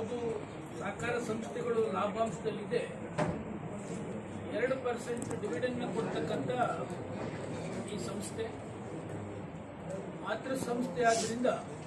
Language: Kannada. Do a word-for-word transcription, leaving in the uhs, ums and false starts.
ಯಾವುದು ಸಹಕಾರ ಸಂಸ್ಥೆಗಳು ಲಾಭಾಂಶದಲ್ಲಿದೆ ಎರಡು ಪರ್ಸೆಂಟ್ ಡಿವಿಡೆಂಡ್ ಕೊಡ್ತಕ್ಕಂಥ ಈ ಸಂಸ್ಥೆ ಮಾತೃ ಸಂಸ್ಥೆ ಆದ್ರಿಂದ